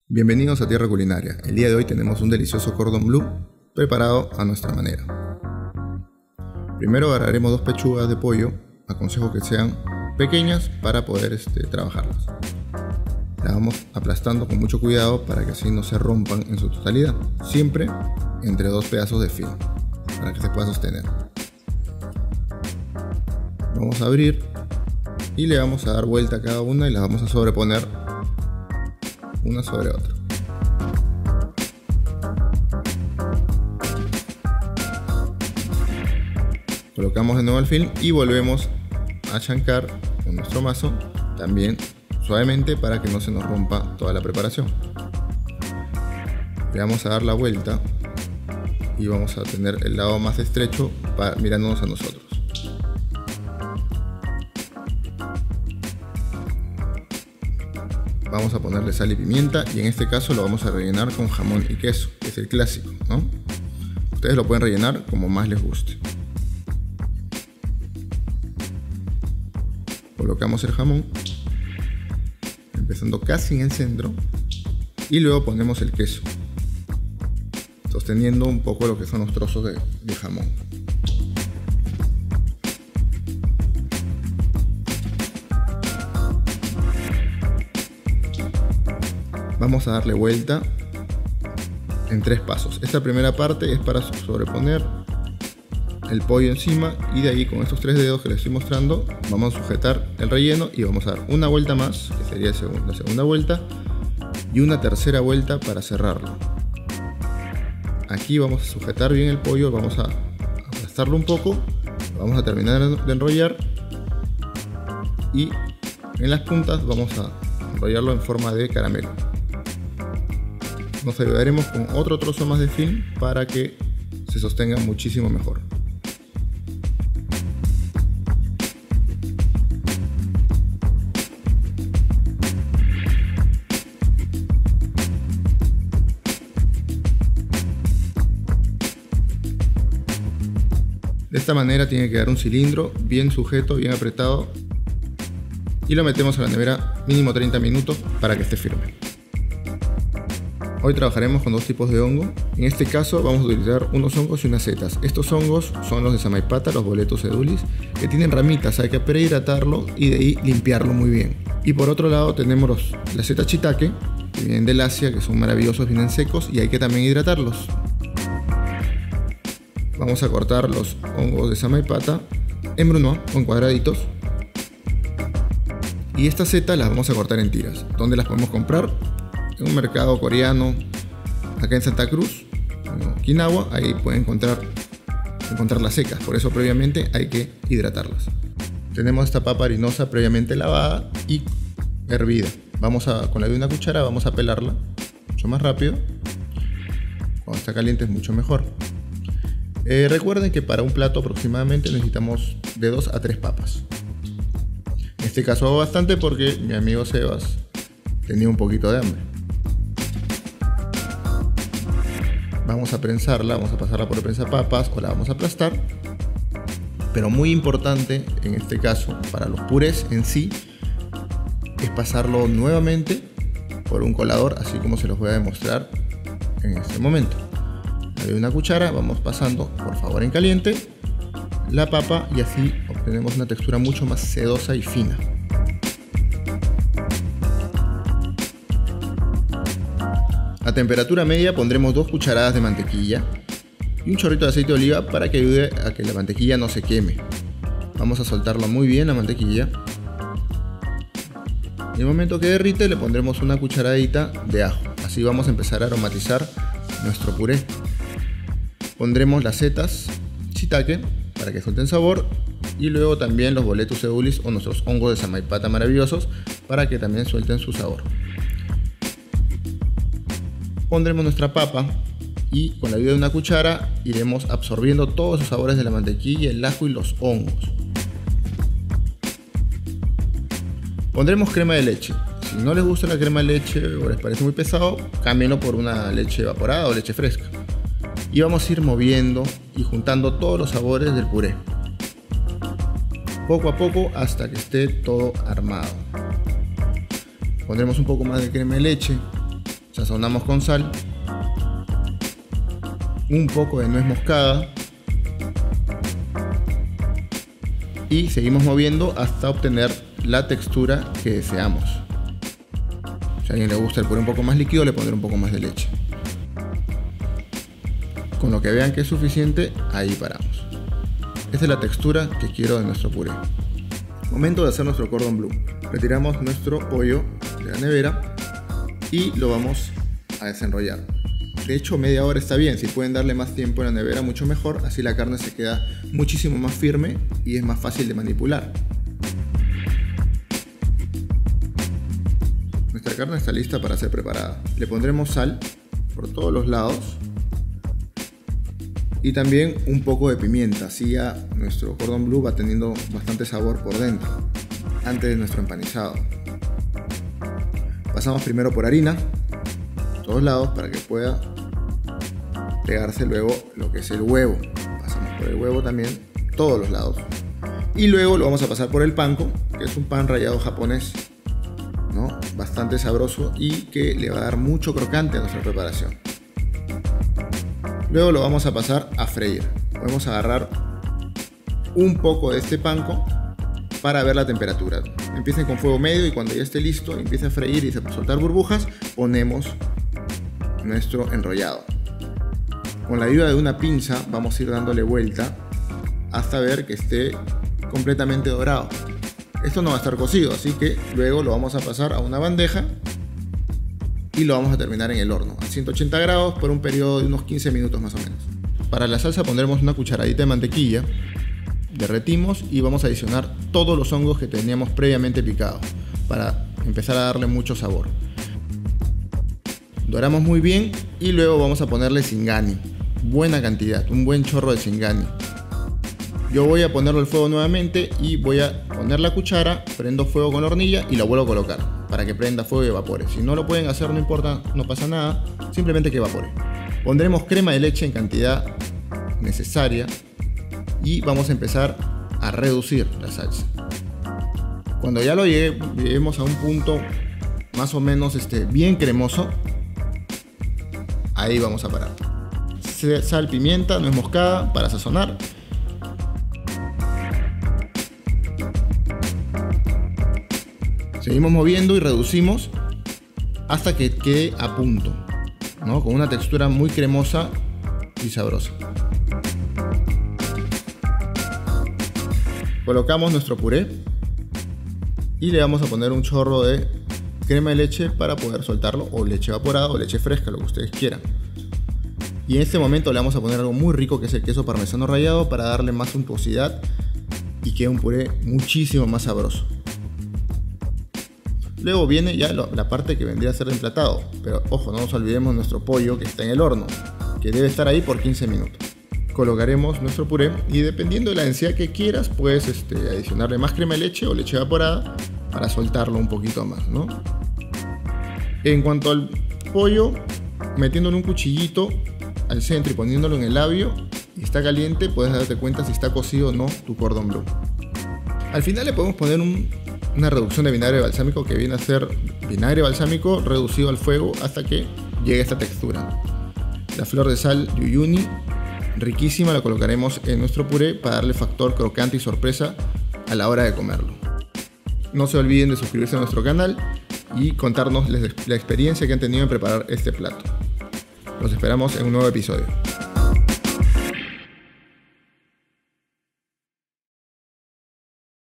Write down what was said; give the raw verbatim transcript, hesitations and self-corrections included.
Bienvenidos a Tierra Culinaria. El día de hoy tenemos un delicioso cordon bleu preparado a nuestra manera. Primero agarraremos dos pechugas de pollo, aconsejo que sean pequeñas para poder este, trabajarlas. Las vamos aplastando con mucho cuidado para que así no se rompan en su totalidad, siempre entre dos pedazos de film, para que se pueda sostener. Vamos a abrir y le vamos a dar vuelta a cada una y las vamos a sobreponer una sobre otra. Colocamos de nuevo el film y volvemos a chancar con nuestro mazo, también suavemente para que no se nos rompa toda la preparación. Le vamos a dar la vuelta y vamos a tener el lado más estrecho para, mirándonos a nosotros. Vamos a ponerle sal y pimienta y en este caso lo vamos a rellenar con jamón y queso, que es el clásico, ¿no? Ustedes lo pueden rellenar como más les guste. Colocamos el jamón, empezando casi en el centro, y luego ponemos el queso, sosteniendo un poco lo que son los trozos de, de jamón. Vamos a darle vuelta en tres pasos. Esta primera parte es para sobreponer el pollo encima y de ahí con estos tres dedos que les estoy mostrando vamos a sujetar el relleno y vamos a dar una vuelta más, que sería la segunda vuelta, y una tercera vuelta para cerrarlo. Aquí vamos a sujetar bien el pollo, vamos a aplastarlo un poco, vamos a terminar de enrollar y en las puntas vamos a enrollarlo en forma de caramelo. Nos ayudaremos con otro trozo más de film para que se sostenga muchísimo mejor. De esta manera tiene que quedar un cilindro bien sujeto, bien apretado, y lo metemos a la nevera mínimo treinta minutos para que esté firme. Hoy trabajaremos con dos tipos de hongo. En este caso vamos a utilizar unos hongos y unas setas. Estos hongos son los de Samaipata, los Boletus edulis, que tienen ramitas, hay que prehidratarlo y de ahí limpiarlo muy bien. Y por otro lado tenemos los, las setas shiitake, que vienen del Asia, que son maravillosos, vienen secos y hay que también hidratarlos. Vamos a cortar los hongos de Samaipata en brunoise o en cuadraditos. Y estas setas las vamos a cortar en tiras. ¿Dónde las podemos comprar? En un mercado coreano, acá en Santa Cruz, en Okinawa, ahí pueden encontrar, encontrarlas secas, por eso previamente hay que hidratarlas. Tenemos esta papa harinosa previamente lavada y hervida. Vamos a, con la de una cuchara, vamos a pelarla mucho más rápido. Cuando está caliente es mucho mejor. Eh, recuerden que para un plato aproximadamente necesitamos de dos a tres papas. En este caso hago bastante porque mi amigo Sebas tenía un poquito de hambre. Vamos a prensarla, vamos a pasarla por el prensapapas o la vamos a aplastar. Pero muy importante en este caso para los purés en sí es pasarlo nuevamente por un colador, así como se los voy a demostrar en este momento. De una cuchara vamos pasando por favor en caliente la papa y así obtenemos una textura mucho más sedosa y fina. A temperatura media pondremos dos cucharadas de mantequilla y un chorrito de aceite de oliva para que ayude a que la mantequilla no se queme. Vamos a soltarla muy bien la mantequilla. En el momento que derrite le pondremos una cucharadita de ajo. Así vamos a empezar a aromatizar nuestro puré. Pondremos las setas shiitake para que suelten sabor y luego también los Boletus edulis o nuestros hongos de Samaipata maravillosos para que también suelten su sabor. Pondremos nuestra papa y con la ayuda de una cuchara iremos absorbiendo todos los sabores de la mantequilla, el ajo y los hongos. Pondremos crema de leche. Si no les gusta la crema de leche o les parece muy pesado, cámbienlo por una leche evaporada o leche fresca. Y vamos a ir moviendo y juntando todos los sabores del puré, poco a poco hasta que esté todo armado. Pondremos un poco más de crema de leche Sazonamos con sal, un poco de nuez moscada y seguimos moviendo hasta obtener la textura que deseamos. Si a alguien le gusta el puré un poco más líquido, le pondré un poco más de leche. Con lo que vean que es suficiente, ahí paramos. Esta es la textura que quiero de nuestro puré. Momento de hacer nuestro cordon bleu. Retiramos nuestro pollo de la nevera y lo vamos a desenrollar. De hecho, media hora está bien. Si pueden darle más tiempo en la nevera, mucho mejor. Así la carne se queda muchísimo más firme y es más fácil de manipular. Nuestra carne está lista para ser preparada. Le pondremos sal por todos los lados y también un poco de pimienta. Así ya nuestro cordon bleu va teniendo bastante sabor por dentro antes de nuestro empanizado. Pasamos primero por harina por todos lados para que pueda pegarse luego lo que es el huevo. Pasamos por el huevo también, todos los lados. Y luego lo vamos a pasar por el panko, que es un pan rallado japonés, ¿no? Bastante sabroso y que le va a dar mucho crocante a nuestra preparación. Luego lo vamos a pasar a freír. Podemos agarrar un poco de este panko para ver la temperatura. Empiecen con fuego medio y cuando ya esté listo, empiece a freír y se soltar burbujas, ponemos nuestro enrollado. Con la ayuda de una pinza vamos a ir dándole vuelta hasta ver que esté completamente dorado. Esto no va a estar cocido, así que luego lo vamos a pasar a una bandeja y lo vamos a terminar en el horno a ciento ochenta grados por un periodo de unos quince minutos más o menos. Para la salsa pondremos una cucharadita de mantequilla, derretimos y vamos a adicionar todos los hongos que teníamos previamente picados para empezar a darle mucho sabor. Doramos muy bien y luego vamos a ponerle singani, buena cantidad, un buen chorro de singani. Yo voy a ponerlo al fuego nuevamente y voy a poner la cuchara, prendo fuego con la hornilla y la vuelvo a colocar para que prenda fuego y evapore. Si no lo pueden hacer, no importa, no pasa nada, simplemente que evapore. Pondremos crema de leche en cantidad necesaria y vamos a empezar a reducir la salsa. Cuando ya lo llegue, lleguemos a un punto más o menos este, bien cremoso, ahí vamos a parar. Sal, pimienta, nuez moscada para sazonar. Seguimos moviendo y reducimos hasta que quede a punto, ¿no? Con una textura muy cremosa y sabrosa. Colocamos nuestro puré y le vamos a poner un chorro de crema de leche para poder soltarlo, o leche evaporada o leche fresca, lo que ustedes quieran. Y en este momento le vamos a poner algo muy rico, que es el queso parmesano rallado, para darle más suntuosidad y quede un puré muchísimo más sabroso. Luego viene ya la parte que vendría a ser el emplatado, pero ojo, no nos olvidemos nuestro pollo que está en el horno, que debe estar ahí por quince minutos. Colocaremos nuestro puré y dependiendo de la densidad que quieras, puedes este, adicionarle más crema de leche o leche evaporada para soltarlo un poquito más, ¿no? En cuanto al pollo, metiéndole un cuchillito al centro y poniéndolo en el labio y está caliente, puedes darte cuenta si está cocido o no tu cordon bleu. Al final le podemos poner un, una reducción de vinagre balsámico, que viene a ser vinagre balsámico reducido al fuego hasta que llegue a esta textura. La flor de sal de Uyuni, riquísima, la colocaremos en nuestro puré para darle factor crocante y sorpresa a la hora de comerlo. No se olviden de suscribirse a nuestro canal y contarnos la experiencia que han tenido en preparar este plato. Los esperamos en un nuevo episodio.